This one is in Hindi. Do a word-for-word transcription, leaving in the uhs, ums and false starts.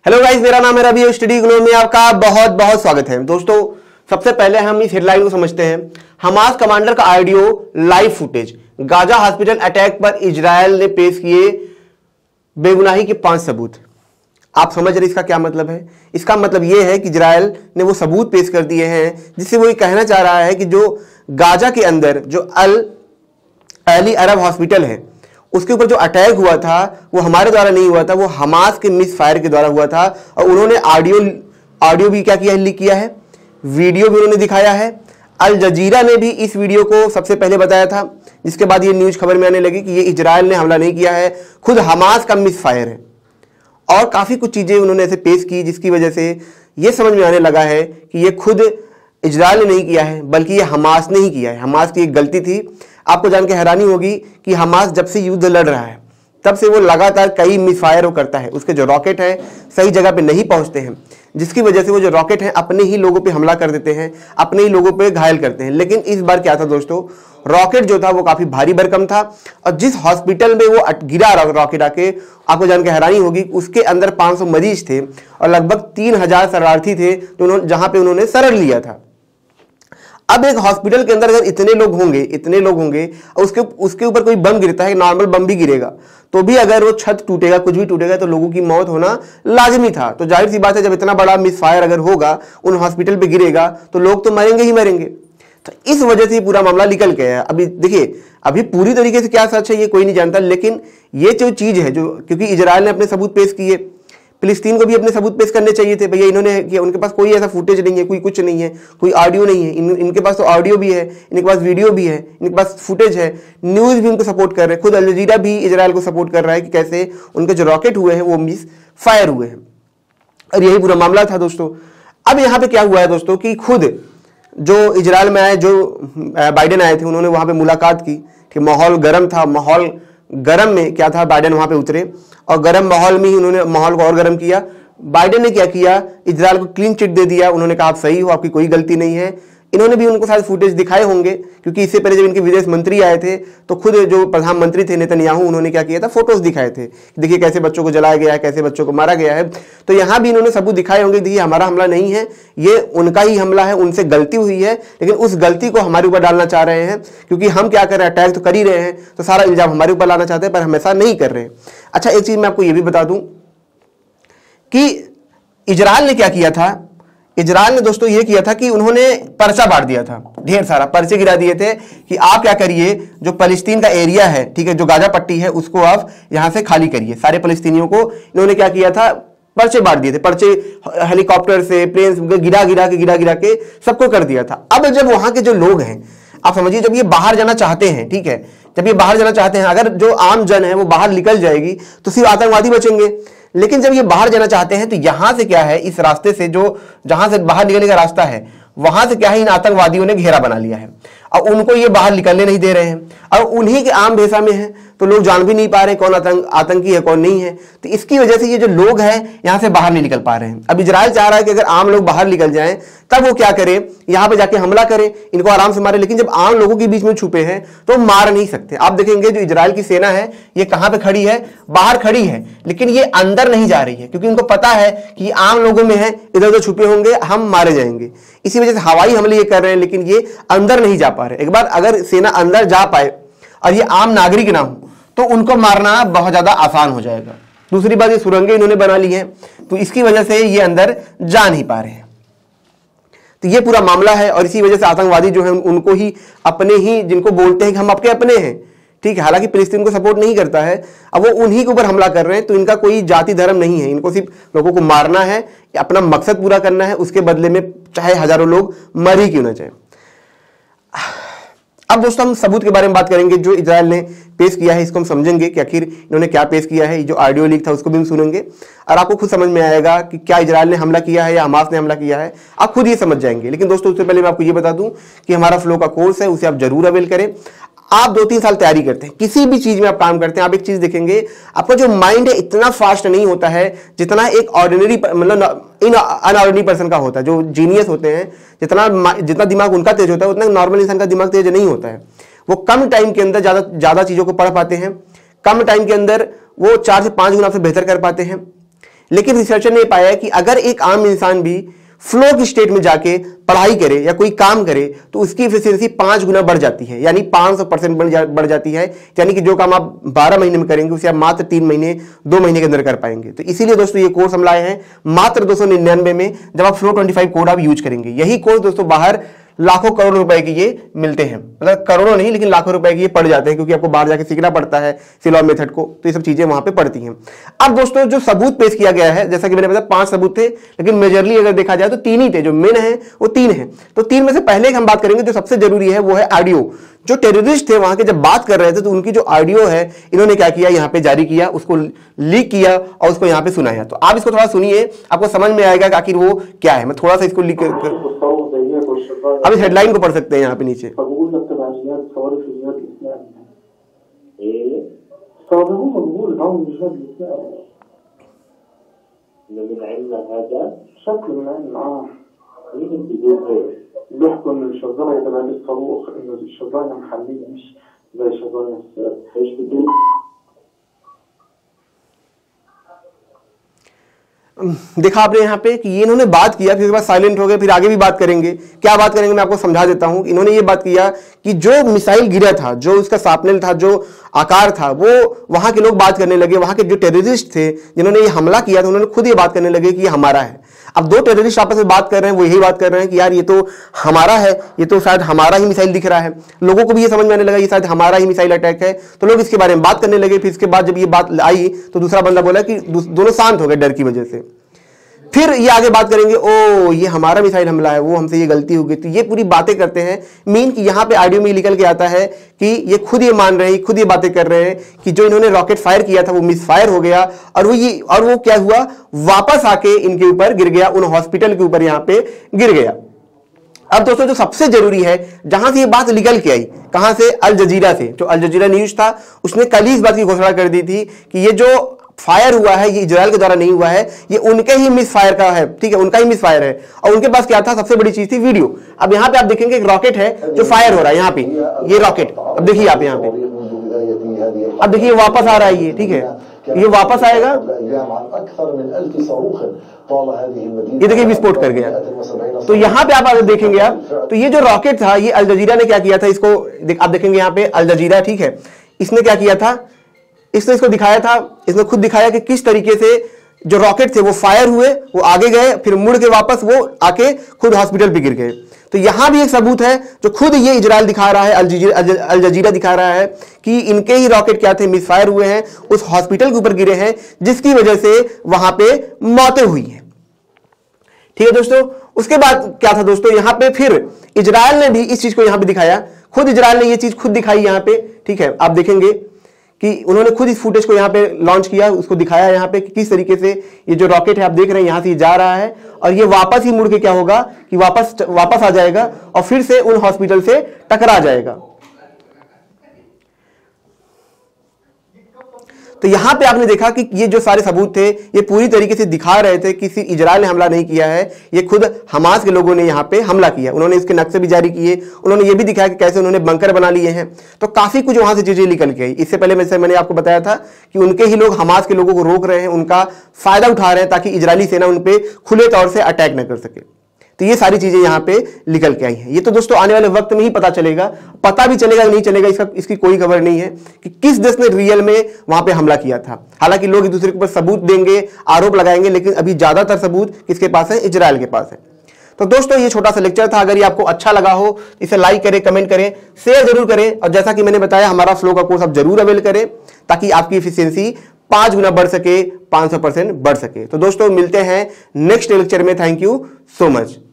हेलो गाइस, मेरा नाम है रवि। स्टडी ग्लो में आपका बहुत बहुत स्वागत है। दोस्तों, सबसे पहले हम इस हेडलाइन को समझते हैं। हमास कमांडर का audio live footage, Gaza hospital attack पर इजरायल ने पेश किए बेगुनाही के पांच सबूत। आप समझ रहे इसका क्या मतलब है? इसका मतलब यह है कि इजरायल ने वो सबूत पेश कर दिए हैं जिससे वो ये कहना चाह रहा है कि जो गाजा के अंदर जो अल अली अरब हॉस्पिटल है उसके ऊपर जो अटैक हुआ था वो हमारे द्वारा नहीं हुआ था, वो हमास के मिस फायर के द्वारा हुआ था। और उन्होंने ऑडियो ऑडियो भी क्या किया है, लीक किया है, वीडियो भी उन्होंने दिखाया है। अल जजीरा ने भी इस वीडियो को सबसे पहले बताया था, जिसके बाद ये न्यूज खबर में आने लगी कि ये इजरायल ने हमला नहीं किया है, खुद हमास का मिस फायर है। और काफ़ी कुछ चीज़ें उन्होंने ऐसे पेश की जिसकी वजह से ये समझ में आने लगा है कि ये खुद इजरायल ने नहीं किया है बल्कि ये हमास ने ही किया है। हमास की एक गलती थी। आपको जान के हैरानी होगी कि हमास जब से युद्ध लड़ रहा है तब से वो लगातार कई मिसफायर वो करता है। उसके जो रॉकेट है सही जगह पे नहीं पहुंचते हैं, जिसकी वजह से वो जो रॉकेट हैं अपने ही लोगों पे हमला कर देते हैं, अपने ही लोगों पे घायल करते हैं। लेकिन इस बार क्या था दोस्तों, रॉकेट जो था वो काफी भारी भरकम था और जिस हॉस्पिटल में वो गिरा रॉकेट आके, आपको जान के हैरानी होगी, उसके अंदर पाँच सौ मरीज थे और लगभग तीन हजार शरणार्थी थे जो जहां पे उन्होंने शरण लिया था। अब एक हॉस्पिटल के अंदर अगर इतने लोग होंगे इतने लोग होंगे और उसके उसके ऊपर कोई बम गिरता है, नॉर्मल बम भी गिरेगा तो भी अगर वो छत टूटेगा, कुछ भी टूटेगा तो लोगों की मौत होना लाजमी था। तो जाहिर सी बात है, जब इतना बड़ा मिसफायर अगर होगा, उन हॉस्पिटल पे गिरेगा तो लोग तो मरेंगे ही मरेंगे। तो इस वजह से पूरा मामला निकल गया है। अभी देखिए, अभी पूरी तरीके से क्या सच है ये कोई नहीं जानता, लेकिन ये जो चीज है, जो क्योंकि इजरायल ने अपने सबूत पेश किए, फिलिस्तीन को भी अपने सबूत पेश करने चाहिए थे। भैया इन्होंने किया, उनके पास कोई ऐसा फुटेज नहीं है, कोई कुछ नहीं है, कोई ऑडियो नहीं है। इन, इनके पास तो ऑडियो भी है, इनके पास वीडियो भी है, इनके पास फुटेज है, न्यूज भी उनको सपोर्ट कर रहे हैं। खुद अल जजीरा भी इजरायल को सपोर्ट कर रहा है कि कैसे उनके जो रॉकेट हुए हैं वो मिस फायर हुए हैं। और यही पूरा मामला था दोस्तों। अब यहाँ पे क्या हुआ है दोस्तों कि खुद जो इजरायल में आए, जो बाइडेन आए थे, उन्होंने वहां पे मुलाकात की कि माहौल गर्म था। माहौल गर्म में क्या था, बाइडेन वहां पे उतरे और गर्म माहौल में ही उन्होंने माहौल को और गर्म किया। बाइडेन ने क्या किया, इजरायल को क्लीन चिट दे दिया। उन्होंने कहा आप सही हो, आपकी कोई गलती नहीं है। इन्होंने भी उनको शायद फुटेज दिखाए होंगे, क्योंकि इससे पहले जब इनके विदेश मंत्री आए थे तो खुद जो प्रधानमंत्री थे नेतन्याहू, उन्होंने क्या किया था, फोटोज दिखाए थे, देखिए कैसे बच्चों को जलाया गया है, कैसे बच्चों को मारा गया है। तो यहाँ भी इन्होंने सबूत दिखाए होंगे, देखिए हमारा हमला नहीं है, ये उनका ही हमला है, उनसे गलती हुई है, लेकिन उस गलती को हमारे ऊपर डालना चाह रहे हैं, क्योंकि हम क्या कर रहे हैं, अटैक तो कर ही रहे हैं, तो सारा इल्जाम हमारे ऊपर लाना चाहते हैं, पर हम ऐसा नहीं कर रहे हैं। अच्छा, एक चीज मैं आपको ये भी बता दूं कि इजरायल ने क्या किया था। इजरायल ने दोस्तों ये किया था कि उन्होंने पर्चा बांट दिया था, ढेर सारा पर्चे गिरा दिए थे कि आप क्या करिए, जो फलस्तीन का एरिया है, ठीक है, जो गाजा पट्टी है, उसको आप यहां से खाली करिए। सारे फलस्तीनियों को इन्होंने क्या किया था, पर्चे बांट दिए थे। पर्चे हेलीकॉप्टर से, प्लेन से गिरा गिरा के गिरा गिरा के सबको कर दिया था। अब जब वहां के जो लोग हैं, आप समझिए, जब ये बाहर जाना चाहते हैं, ठीक है, जब ये बाहर जाना चाहते हैं, अगर जो आम जन है वो बाहर निकल जाएगी तो सिर्फ आतंकवादी बचेंगे। लेकिन जब ये बाहर जाना चाहते हैं तो यहां से क्या है, इस रास्ते से, जो जहां से बाहर निकलने का रास्ता है, वहां से क्या है, इन आतंकवादियों ने घेरा बना लिया है और उनको ये बाहर निकलने नहीं दे रहे हैं। और उन्हीं के आम भेषा में है तो लोग जान भी नहीं पा रहे कौन आतंक आतंकी है कौन नहीं है। तो इसकी वजह से ये जो लोग हैं यहां से बाहर नहीं निकल पा रहे हैं। अब इजरायल चाह रहा है कि अगर आम लोग बाहर निकल जाएं तब वो क्या करे, यहां पे जाके हमला करे, इनको आराम से मारे। लेकिन जब आम लोगों के बीच में छुपे हैं तो मार नहीं सकते। आप देखेंगे जो इजरायल की सेना है ये कहां पे खड़ी है, बाहर खड़ी है, लेकिन ये अंदर नहीं जा रही है, क्योंकि उनको पता है कि आम लोगों में है, इधर उधर छुपे होंगे, हम मारे जाएंगे। इसी वजह से हवाई हमले ये कर रहे हैं, लेकिन ये अंदर नहीं जा पा रहे। एक बार अगर सेना अंदर जा पाए और ये आम नागरिक ना हो तो उनको मारना बहुत ज्यादा आसान हो जाएगा। दूसरी बात, ये सुरंगें इन्होंने बना ली हैं, तो इसकी वजह से ये अंदर जा नहीं पा रहे हैं। तो ये पूरा मामला है और इसी वजह से आतंकवादी जो है उनको ही अपने ही, जिनको बोलते हैं कि हम आपके अपने हैं, ठीक है, हालांकि फिलिस्तीन को सपोर्ट नहीं करता है, अब वो उन्हीं के ऊपर हमला कर रहे हैं। तो इनका कोई जाति धर्म नहीं है, इनको सिर्फ लोगों को मारना है, अपना मकसद पूरा करना है, उसके बदले में चाहे हजारों लोग मर ही क्यों ना जाए। अब दोस्तों हम सबूत के बारे में बात करेंगे जो इजरायल ने पेश किया है, इसको हम समझेंगे कि आखिर इन्होंने क्या पेश किया है। जो ऑडियो लीक था उसको भी हम सुनेंगे और आपको खुद समझ में आएगा कि क्या इजरायल ने हमला किया है या हमास ने हमला किया है, आप खुद ये समझ जाएंगे। लेकिन दोस्तों उससे पहले मैं आपको ये बता दूं कि हमारा फ्लो का कोर्स है, उसे आप जरूर अवेल करें। आप दो तीन साल तैयारी करते हैं, किसी भी चीज में आप काम करते हैं, आप एक चीज देखेंगे, आपका जो माइंड है इतना फास्ट नहीं होता है जितना एक ऑर्डिनरी, मतलब इन अनऑर्डिनरी पर्सन का होता है। जो जीनियस होते हैं, जितना जितना दिमाग उनका तेज होता है उतना नॉर्मल इंसान का दिमाग तेज नहीं होता है। वो कम टाइम के अंदर ज्यादा ज्यादा चीजों को पढ़ पाते हैं, कम टाइम के अंदर वो चार से पांच गुना आपसे बेहतर कर पाते हैं। लेकिन रिसर्चर ने पाया कि अगर एक आम इंसान भी फ्लो की स्टेट में जाके पढ़ाई करे या कोई काम करे तो उसकी एफिशिएंसी पांच गुना बढ़ जाती है, यानी पांच सौ परसेंट बढ़ जा, बढ़ जाती है। यानी कि जो काम आप बारह महीने में करेंगे उसे आप मात्र तीन महीने दो महीने के अंदर कर पाएंगे। तो इसीलिए दोस्तों ये कोर्स हम लाए हैं मात्र दो सौ निन्यानवे में, जब आप फ्लो ट्वेंटी फाइव कोड आप यूज करेंगे। यही कोर्स दोस्तों बाहर लाखों करोड़ रुपए की ये मिलते हैं, मतलब करोड़ों नहीं लेकिन लाखों रुपए की ये पड़ जाते हैं, क्योंकि आपको बाहर जाके सीखना पड़ता है सिलॉन मेथड को, तो ये सब चीजें वहां पे पड़ती हैं। अब दोस्तों जो सबूत पेश किया गया है, जैसा कि मैंने बताया पांच सबूत थे, लेकिन मेजरली अगर देखा जाए तो तीन ही थे, जो मेन है वो तीन है। तो तीन में से पहले हम बात करेंगे, जो सबसे जरूरी है वो है ऑडियो। जो टेररिस्ट थे वहां के जब बात कर रहे थे तो उनकी जो ऑडियो है इन्होंने क्या किया, यहाँ पे जारी किया, उसको लीक किया और उसको यहाँ पे सुनाया। तो आप इसको थोड़ा सुनिए, आपको समझ में आएगा कि आखिर वो क्या है। मैं थोड़ा सा इसको लीक कर, अब इस हेडलाइन को पढ़ सकते हैं यहाँ पे नीचे। بيحكوا ان الشظايا تبع الصاروخ انه الشظايا محليه مش زي شظايا السيارة. ايش بدي देखा आपने यहाँ पे कि ये इन्होंने बात किया, फिर उसके बाद साइलेंट हो गए, फिर आगे भी बात करेंगे। क्या बात करेंगे मैं आपको समझा देता हूँ। इन्होंने ये बात किया कि जो मिसाइल गिरा था, जो उसका शार्पनेल था, जो आकार था, वो वहां के लोग बात करने लगे, वहां के जो टेररिस्ट थे जिन्होंने ये हमला किया था उन्होंने खुद ये बात करने लगे कि ये हमारा है। अब दो टेररिस्ट आपस में बात कर रहे हैं, वो यही बात कर रहे हैं कि यार ये तो हमारा है, ये तो शायद हमारा ही मिसाइल दिख रहा है। लोगों को भी ये समझ में आने लगा ये शायद हमारा ही मिसाइल अटैक है, तो लोग इसके बारे में बात करने लगे। फिर इसके बाद जब ये बात आई तो दूसरा बंदा बोला कि दोनों शांत हो गए डर की वजह से। फिर ये आगे बात करेंगे, ओ ये हमारा मिसाइल हमला है, वो हमसे ये गलती हो गई। तो ये पूरी बातें करते हैं। मीन कि यहाँ पे ऑडियो में निकल के आता है कि ये खुद ये मान रहे हैं, खुद ये बातें कर रहे हैं कि जो इन्होंने रॉकेट फायर किया था वो मिस फायर हो गया, और वो ये और वो क्या हुआ, वापस आके इनके ऊपर गिर गया, उन हॉस्पिटल के ऊपर यहाँ पे गिर गया। अब दोस्तों जो सबसे जरूरी है, जहां से ये बात निकल के आई, कहां से, अल जजीरा से। जो अल जजीरा न्यूज था उसने कल ही इस बात की घोषणा कर दी थी कि ये जो फायर हुआ है ये इजराइल के द्वारा नहीं हुआ है, ये उनके ही मिस फायर का है, ठीक है, उनका ही मिस फायर है। और उनके पास क्या था, सबसे बड़ी चीज थी वीडियो। अब यहाँ पे आप देखेंगे एक रॉकेट है जो फायर हो रहा है, यहाँ पे ये रॉकेट, अब देखिए आप यहाँ पे, अब देखिए वापस आ रहा है ये, ठीक है, ये वापस आएगा, ये देखिए विस्फोट कर गया। तो यहाँ पे आप अगर देखेंगे आप, तो ये जो रॉकेट था ये अल जजीरा ने क्या किया था, इसको आप देखेंगे यहाँ पे अल जजीरा, ठीक है, इसने क्या किया था, इसने इसको दिखाया था, इसने खुद दिखाया कि किस तरीके से जो रॉकेट थे वो फायर हुए, वो आगे गए, फिर मुड़ के वापस वो आके खुद हॉस्पिटल पे गिर गए। तो यहां भी एक सबूत है जो खुद ये इजराइल दिखा रहा है, अल जजीरा दिखा रहा है कि इनके ही रॉकेट क्या थे, मिस फायर हुए हैं, उस हॉस्पिटल के ऊपर गिरे हैं, जिसकी वजह से वहां पे मौतें हुई हैं। ठीक है दोस्तों, उसके बाद क्या था दोस्तों, यहां पे फिर इजराइल ने भी इस चीज को यहां पे दिखाया, खुद इजराइल ने ये चीज खुद दिखाई यहां पे, ठीक है, आप देखेंगे कि उन्होंने खुद इस फुटेज को यहाँ पे लॉन्च किया, उसको दिखाया यहाँ पे कि किस तरीके से ये जो रॉकेट है आप देख रहे हैं यहाँ से जा रहा है, और ये वापस ही मुड़ के क्या होगा कि वापस वापस आ जाएगा और फिर से उन हॉस्पिटल से टकरा जाएगा। तो यहां पे आपने देखा कि ये जो सारे सबूत थे ये पूरी तरीके से दिखा रहे थे कि सिर्फ इजराइल ने हमला नहीं किया है, ये खुद हमास के लोगों ने यहां पे हमला किया। उन्होंने इसके नक्शे भी जारी किए, उन्होंने ये भी दिखाया कि कैसे उन्होंने बंकर बना लिए हैं। तो काफी कुछ वहां से चीजें निकल के आई। इससे पहले मैं मैंने आपको बताया था कि उनके ही लोग हमास के लोगों को रोक रहे हैं, उनका फायदा उठा रहे हैं ताकि इजरायली सेना उन पर खुले तौर से अटैक न कर सके। तो ये सारी चीजें यहाँ पे निकल के आई हैं। ये तो दोस्तों आने वाले वक्त में ही पता चलेगा, पता भी चलेगा नहीं चलेगा इसका इसकी कोई खबर नहीं है कि किस देश ने रियल में वहां पे हमला किया था। हालांकि लोग एक दूसरे के ऊपर सबूत देंगे, आरोप लगाएंगे, लेकिन अभी ज्यादातर सबूत किसके पास है, इजराइल के पास है। तो दोस्तों ये छोटा सा लेक्चर था, अगर ये आपको अच्छा लगा हो इसे लाइक करें, कमेंट करें, शेयर जरूर करें, और जैसा कि मैंने बताया हमारा फ्लो का कोर्स आप जरूर अवेल करें ताकि आपकी एफिशिएंसी पांच गुना बढ़ सके, पांच सौ परसेंट बढ़ सके। तो दोस्तों मिलते हैं नेक्स्ट लेक्चर में। Thank you so much.